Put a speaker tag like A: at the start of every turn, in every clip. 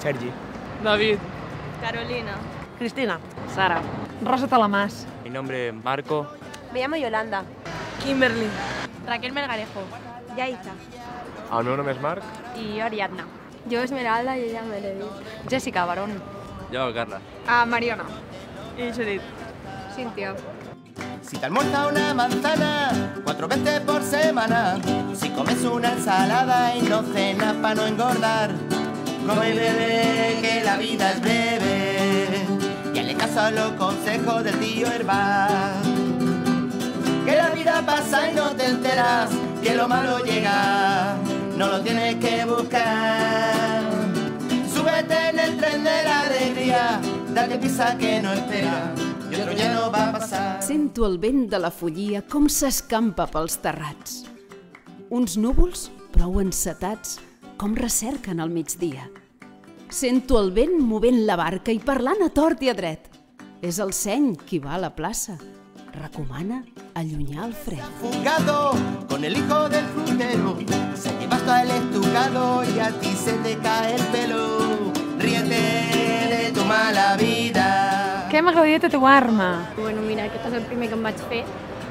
A: Sergi.
B: David.
C: Carolina.
D: Cristina.
E: Sara.
D: Rosa Talamàs.
A: Mi nombre es Marco.
C: Me llamo Yolanda.
D: Kimberly.
C: Raquel Melgarejo. Yaiza.
F: El meu nom és Marc.
C: I jo Ariadna. Jo Esmeralda i ella Meredith.
E: Jessica Barón.
A: Yo, Carla.
C: Mariona.
D: I Judit.
C: Cíntia.
G: Si te almuerza una manzana 4 veces por semana, si comes una ensalada y no cenas para no engordar, come y bebe que la vida es breve y hazle caso a los consejos del tío Herbal. Que la vida pasa y no te enteras, que lo malo llega, no lo tienes que buscar. Súbete en el tren de la alegría, date prisa que no espera, i otro ja no va passar.
H: Sento el vent de la follia com s'escampa pels terrats. Uns núvols prou encetats com recerquen al migdia. Sento el vent movent la barca i parlant a tort i a dret. És el seny qui va a la plaça. Recomana allunyar el fred.
G: Fugado con el hijo del frutero, se lleva hasta el estucado y a ti se te cae el pelo. Ríete de tu mala vida.
D: Què m'agradaria tatuar-me?
C: Bueno, mira, aquest és el primer que em vaig fer.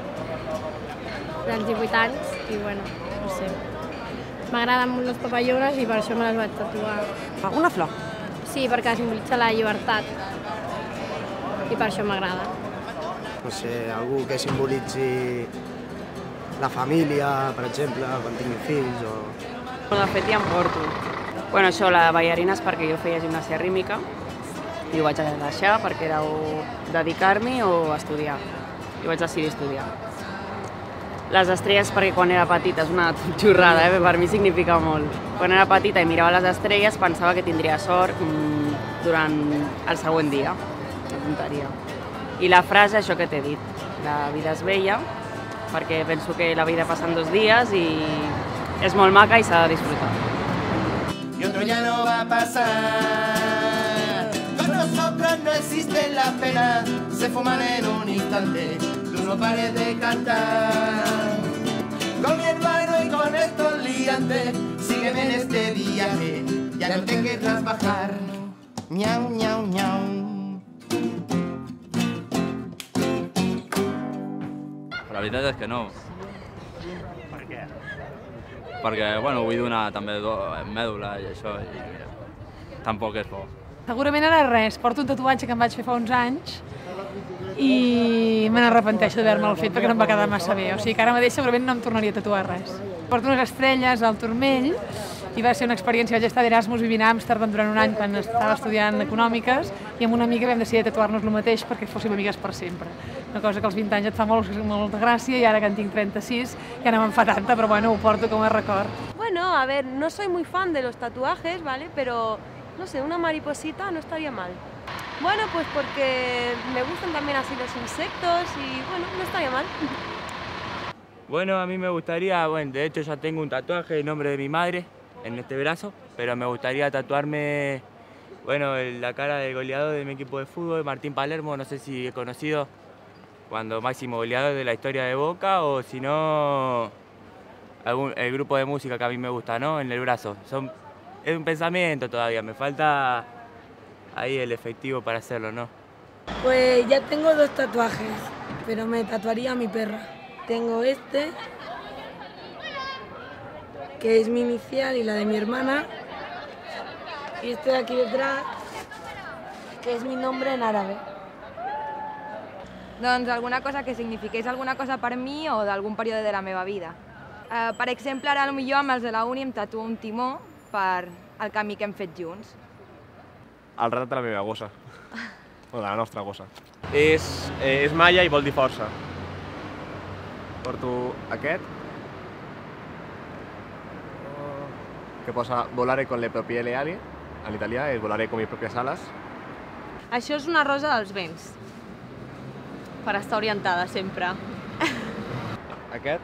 C: Dels 18 anys i, bueno, no sé. M'agraden molt les papallones i per això me les vaig tatuar.
D: Una flor.
C: Sí, perquè simbolitza la llibertat. I per això m'agrada.
A: No sé, algú que simbolitzi la família, per exemple, quan tingui fills o...
E: De fet, ja em porto. Bueno, això, la ballarina és perquè jo feia gimnàsia rítmica i ho vaig deixar perquè era o dedicar-m'hi o estudiar. I vaig decidir estudiar. Les estrelles perquè quan era petita, és una xorrada, per mi significa molt. Quan era petita i mirava les estrelles pensava que tindria sort durant el següent dia. Que tonteria. I la frase, això que t'he dit, la vida és bella, perquè penso que la vida passa en 2 dies i és molt maca i s'ha de disfrutar.
G: Y otro ya no va a pasar. Con nosotros no existen las penas, se fuman en un instante, tú no pares de cantar. Con mi hermano y con estos liantes, sígueme en este viaje, ya no te querrás bajar. Miau, miau, miau.
I: La veritat és que no.
F: Per què?
I: Perquè, bueno, vull donar també mèdula i això, i tampoc és por.
D: Segurament ara res. Porto un tatuatge que em vaig fer fa uns anys i me n'arrepenteixo d'haver-me'l fet perquè no em va quedar massa bé. O sigui que ara mateix segurament no em tornaria a tatuar res. Porto unes estrelles al turmell i va ser una experiència. Vaig estar d'Erasmus vivint a Amsterdam durant un any quan estava estudiant econòmiques i amb una amiga vam decidir tatuar-nos el mateix perquè fóssim amigues per sempre. Una cosa que als 20 anys et fa molta gràcia i ara que en tinc 36 ja no me'n fa tanta, però bueno, ho porto com a record.
C: Bueno, a ver, no soy muy fan de los tatuajes, ¿vale? Pero, no sé, una mariposita no estaría mal. Bueno, pues porque me gustan también así los insectos y, bueno, no estaría mal.
A: Bueno, a mí me gustaría, bueno, de hecho ya tengo un tatuaje en nombre de mi madre en este brazo, pero me gustaría tatuarme, bueno, la cara del goleador de mi equipo de fútbol, Martín Palermo, no sé si he conocido, cuando máximo goleador de la historia de Boca, o si no, el grupo de música que a mí me gusta, ¿no? En el brazo. Es un pensamiento todavía, me falta ahí el efectivo para hacerlo, ¿no?
J: Pues ya tengo 2 tatuajes, pero me tatuaría a mi perra. Tengo este, que es mi inicial y la de mi hermana, y este de aquí detrás, que es mi nombre en árabe.
C: Doncs alguna cosa que signifiqués alguna cosa per mi o d'algun període de la meva vida. Per exemple, ara potser amb els de la uni em tatuo un timó per el camí que hem fet junts.
F: El retrat de la meva gossa. O de la nostra gossa. És malla i vol dir força. Porto aquest, que posa volare con le proprie ali, en italià és volare con mis propias alas.
E: Això és una rosa dels vents, per estar orientada sempre.
F: Aquest.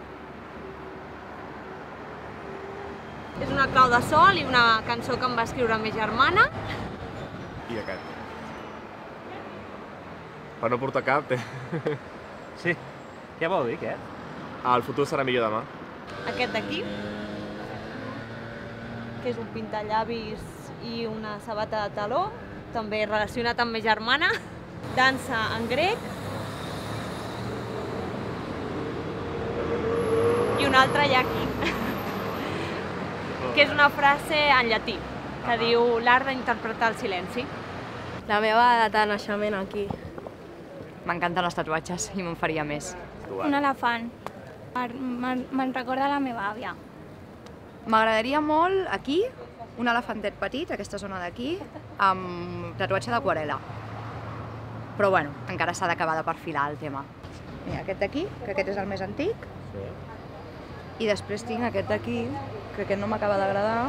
E: És una clau de sol i una cançó que em va escriure la meva germana.
F: I aquest. Per no portar cap, té.
A: Sí. Què vol dir, aquest?
F: El futur serà millor demà.
E: Aquest d'aquí, que és un pintallavis
B: i una sabata de taló, també relacionat amb ma germana, dansa en grec i una altra hi ha aquí, que és una frase en llatí, que diu l'art d'interpretar el silenci.
K: La meva data de naixement aquí.
L: M'encanten els tatuatges i me'n faria més.
M: Un elefant. Me'n recorda la meva àvia.
L: M'agradaria molt aquí, un elefantet petit, aquesta zona d'aquí, amb tatuatge d'aquarel·la. Però bueno, encara s'ha d'acabar de perfilar el tema. Mira, aquest d'aquí, que aquest és el més antic. I després tinc aquest d'aquí, que aquest no m'acaba d'agradar.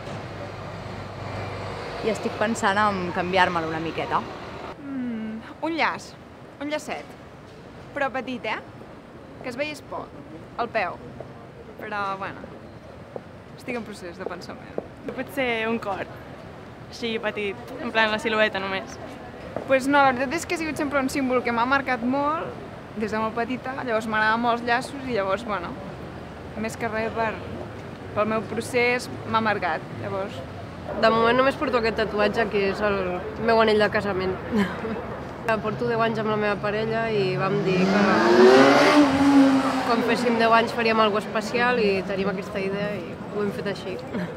L: I estic pensant en canviar-me'l una miqueta.
N: Un llaç, un llacet, però petit, que es veiés poc, al peu. Però, bueno, estic en procés de pensament.
O: Potser un cor, així petit, en plan la silueta només.
N: Pues no, la veritat és que ha sigut sempre un símbol que m'ha marcat molt, des de molt petita, llavors m'agraden molt els llaços i llavors, bueno, més que res pel meu procés m'ha marcat, llavors.
K: De moment només porto aquest tatuatge, que és el meu anell de casament. Porto 10 anys amb la meva parella i vam dir que quan féssim 10 anys faríem alguna cosa especial i tenim aquesta idea i ho hem fet així.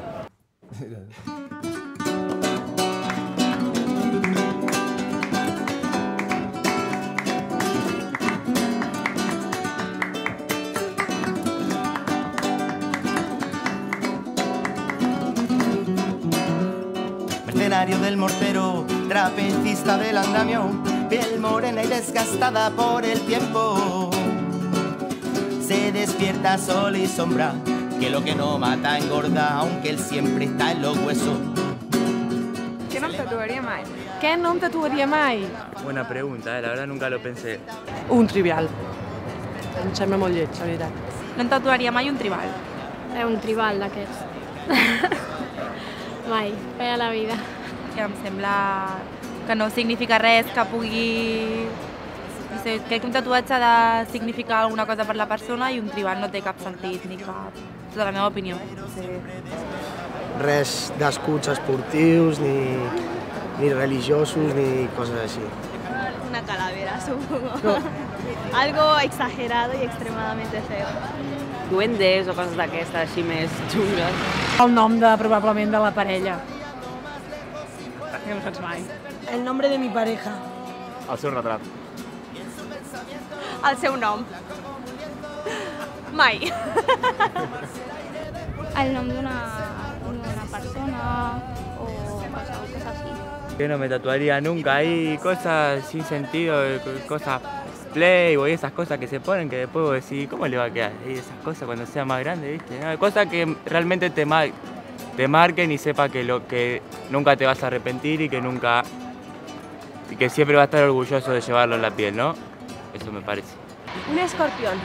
G: Mercenario del mortero, trapecista del andamio, piel morena y desgastada por el tiempo. Se despierta sol y sombra, que lo que no mata engorda, aunque él siempre está en los huesos.
N: Què no em tatuaria mai?
D: Què no em tatuaria mai?
A: Buena pregunta, la verdad nunca lo pensé.
P: Un trivial. Em sembla molt lleig, la veritat.
O: No em tatuaria mai un tribal.
M: Un tribal d'aquests. Mai, a la vida.
O: Que em sembla que no significa res, que pugui... No sé, crec que un tatuatge ha de significar alguna cosa per la persona i un tribal no té cap sentit ni cap... És la meva opinió. Sí.
Q: Res d'escuts esportius, ni religiosos, ni coses així.
B: Una calavera, supongo. No. Algo exagerado y extremadamente feo.
E: Duendes o coses d'aquestes, així més xungues.
D: El nom probablement de la parella. Que no saps mai.
J: El nombre de mi pareja.
F: El seu retrat.
B: El seu nom. Mai.
M: El nom d'una persona o cosas así.
A: Que no me tatuaría nunca, hay cosas sin sentido, cosas Playboy, esas cosas que se ponen que después vos decís, ¿cómo le va a quedar? Y esas cosas cuando sea más grande, ¿viste? ¿No? Cosas que realmente te marquen y sepa que nunca te vas a arrepentir y que siempre vas a estar orgulloso de llevarlo en la piel, ¿no? Eso me parece.
C: Un escorpión.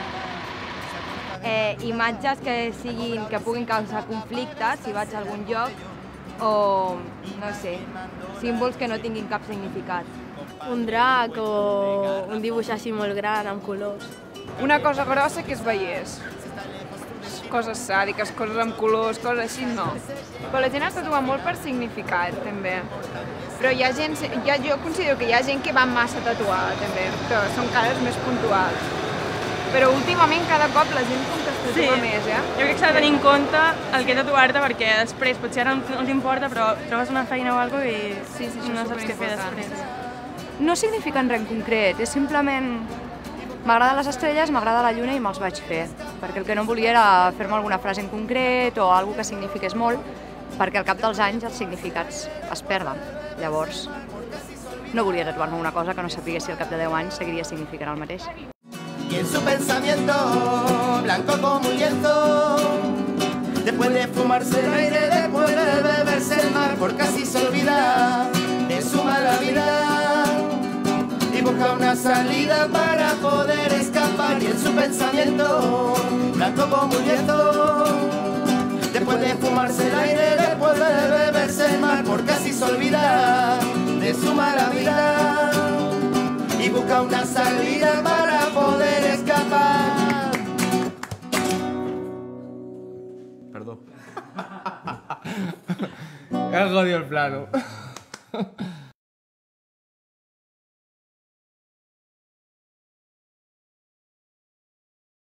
C: Imatges que puguin causar conflictes si vaig a algun lloc o, no sé, símbols que no tinguin cap significat.
K: Un drac o un dibuix així molt gran amb colors.
N: Una cosa grossa que es veiés. Coses sàdiques, coses amb colors, coses així, no. Però la gent es tatua molt per significat, també. Però hi ha gent, jo considero que hi ha gent que va massa tatuada, també, però són cares més puntuals. Però últimament cada cop la gent com que es tatua més,
O: Jo crec que s'ha de tenir en compte el que tatuar-te perquè després, potser ara no t'importa, però trobes una feina o alguna cosa i no saps què fer després.
L: No signifiquen res en concret, és simplement... M'agraden les estrelles, m'agrada la lluna i me'ls vaig fer, perquè el que no volia era fer-me alguna frase en concret o alguna que signifiqués molt, perquè al cap dels anys els significats es perden. Llavors, no volia tatuar-me una cosa que no sapigués si al cap de 10 anys seguiria significant el mateix.
G: Y en su pensamiento, blanco como un lienzo, después de fumarse el aire, después de beberse el mar, por casi se olvida de su mala vida y busca una salida para poder escapar. Y en su pensamiento, blanco como un lienzo, después de fumarse el aire, después de beberse el mar, por casi se olvida de su mala vida y busca una salida para poder escapar.
F: Perdó.
R: Me ha jodido el plano.